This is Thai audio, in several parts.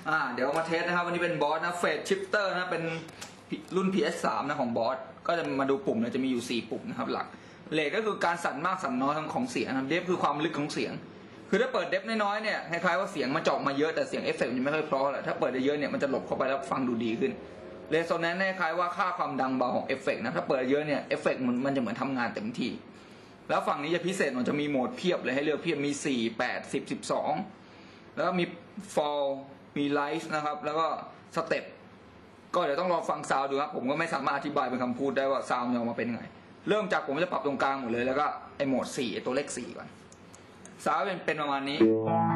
เดี๋ยวมาเทสนะครับวันนี้เป็นบอสนะเฟสชิฟเตอร์นะเป็นรุ่น PS3 นะของบอสก็จะมาดูปุ่มเนี่ยจะมีอยู่4ปุ่มนะครับหลักเลทก็คือการสั่นมากสั่นน้อยของเสียงเดฟคือความลึกของเสียงคือถ้าเปิดเดฟน้อยๆเนี่ยคล้ายๆว่าเสียงมันเจาะมาเยอะแต่เสียงเอฟเฟกต์มันไม่ค่อยเพราะแหละถ้าเปิดเยอะเนี่ยมันจะหลบเข้าไปแล้วฟังดูดีขึ้นเรโซแนนซ์คล้ายว่าค่าความดังเบาของเอฟเฟกต์นะถ้าเปิดเยอะเนี่ยเอฟเฟกต์มันจะเหมือนทำงานเต็มที่แล้วฝั่งนี้จะพิเศษมันจะมีโหมดเพียบเลยให้เลือกเพียบมี4 8 10 12แล้วก็มี fall มี light นะครับแล้วก็สเต็ปก็เดี๋ยวต้องลองฟังซาวด์ดูครับผมก็ไม่สามารถอธิบายเป็นคำพูดได้ว่าซาวด์มันออกมาเป็นยังไงเริ่มจากผมจะปรับตรงกลางหมดเลยแล้วก็ไอโหมด4ไอตัวเลข4ก่อนซาวด์เป็นประมาณนี้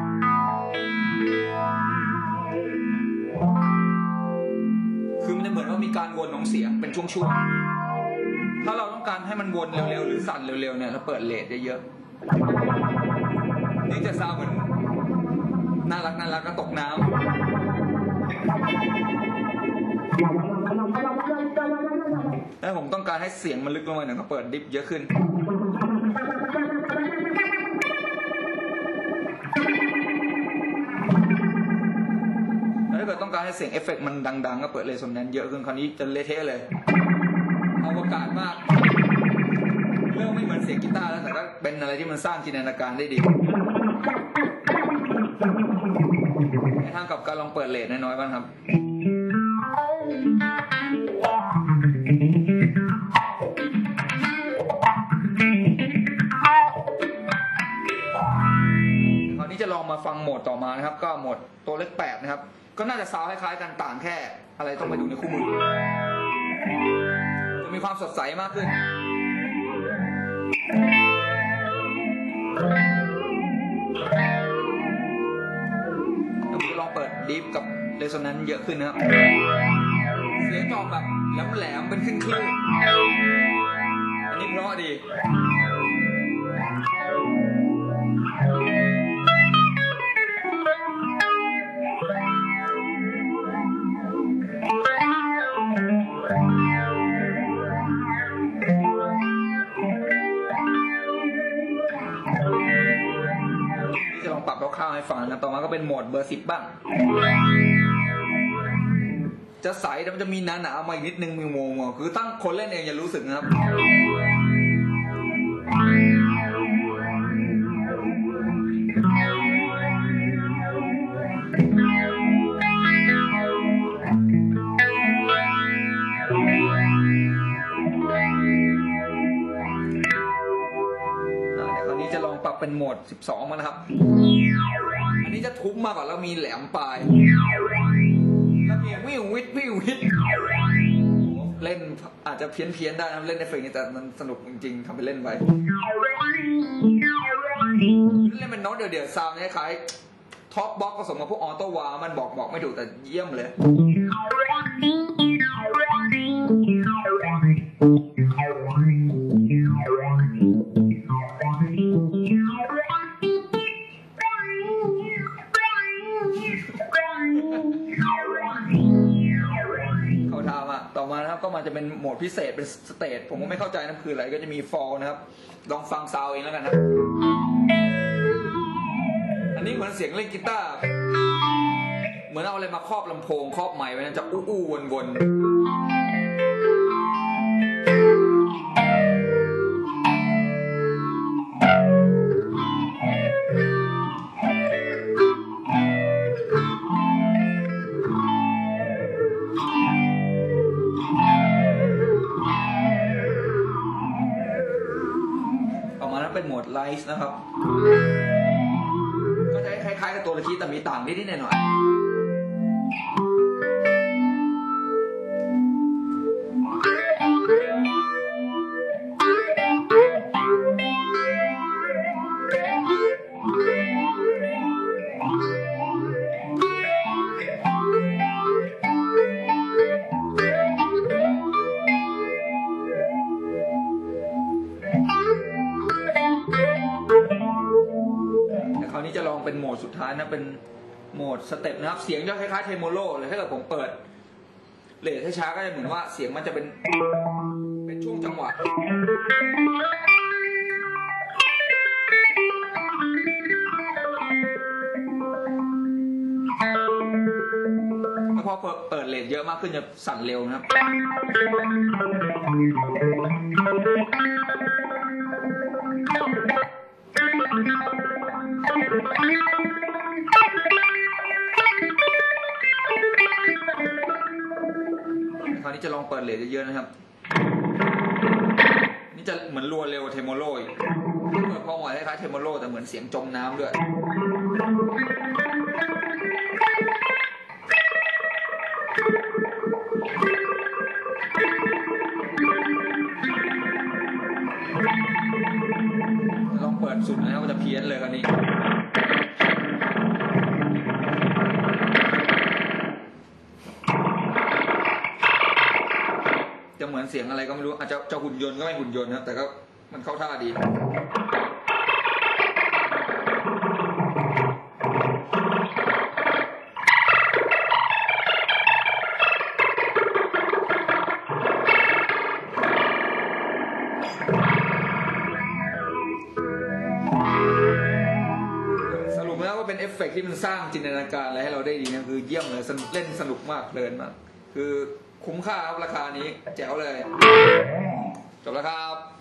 คือมันจะเหมือนว่ามีการวนของเสียงเป็นช่วงๆถ้าเราต้องการให้มันวนเร็วๆหรือสั่นเร็วๆเนี่ยเราเปิดเลทได้เยอะนี่จะซาวด์เหมือนน่ารักก็ตกน้ำถ้าผมต้องการให้เสียงมันลึกลงไปหน่อยก็เปิดดิฟเยอะขึ้นถ้าเกิดต้องการให้เสียงเอฟเฟกต์มันดังๆก็เปิดเรโซแนนซ์เยอะขึ้นคราวนี้จะเละเทะเลยอวกาศมากเรื่องไม่เหมือนเสียงกีตาร์แล้วแต่ก็เป็นอะไรที่มันสร้างจินตนาการได้ดีในทางกับการลองเปิดเลทน้อยๆบ้างครับคราวนี้จะลองมาฟังโหมดต่อมานะครับก็โหมดตัวเลข8นะครับก็น่าจะซาวด์คล้ายๆกันต่างแค่อะไรต้องไปดูในคู่มือจะมีความสดใสมากขึ้นผมจะลองเปิดดิฟกับเรโซแนนซ์เยอะขึ้นนะครับเสียงจอแบบแหลมๆเป็นคลื่นๆอันนี้เพราะดีปรับคร่าวๆให้ฟังนะต่อมาก็เป็นโหมดเบอร์10บ้างจะใสแต่มันจะมีหนาๆมาอีกนิดนึงมีโมงคือตั้งคนเล่นเองอย่ารู้สึกนะครับคราวนี้จะลองปรับเป็นโหมด12มานะครับอันนี้จะทุ้มมากกว่าแล้วมีแหลมปลายแล้วมีวิววิทเล่นอาจจะเพี้ยนได้นะเล่นในเฟซนี่แต่มันสนุกจริงๆทำไปเล่นไปเล่นเป็นโน้ตเดี่ยวๆซาวน์คล้ายท็อปบ็อกผสมกับพวกออโต้วามันบอกไม่ถูกแต่เยี่ยมเลยต่อมานะครับก็มาจะเป็นโหมดพิเศษเป็นสเตจผมก็ไม่เข้าใจนะคืออะไรก็จะมีฟอลนะครับลองฟังซาวเองแล้วกันนะอันนี้เหมือนเสียงเล่นกีตาร์เหมือนเอาอะไรมาครอบลำโพงครอบไมค์ไว้นะจะอู้วนเป็นโหมดไลท์นะครับก็จะคล้ายๆกับตัวละคีแต่มีต่างนิดๆหน่อยคราวนี้จะลองเป็นโหมดสุดท้ายนะเป็นโหมดสเต็ปนะครับเสียงจะคล้ายๆเทโมโลเลยถ้าเกิดผมเปิดเลทให้ช้าก็จะเหมือนว่าเสียงมันจะเป็นช่วงจังหวะต่เปิดเรทเยอะมากขึ้นจะสั่นเร็วนะครับคราวนี้จะลองเปิดเรทเยอะๆนะครับนี่จะเหมือนรัวเร็วเทโมโลอีกพอหมายคล้ายๆเทโมโลแต่เหมือนเสียงจมน้ำด้วยลองเปิดสุดนะครับก็จะเพี้ยนเลยคราวนี้จะเหมือนเสียงอะไรก็ไม่รู้อาจจะหุ่นยนต์ก็ไม่หุ่นยนต์นะแต่ก็มันเข้าท่าดีสรุปแล้วก็เป็นเอฟเฟกต์ที่มันสร้างจินตนาการอะไรให้เราได้ดีนะคือเยี่ยมเลยเล่นสนุกมากเพลินมากคือคุ้มค่าครับราคานี้แจ๋วเลยจบแล้วครับ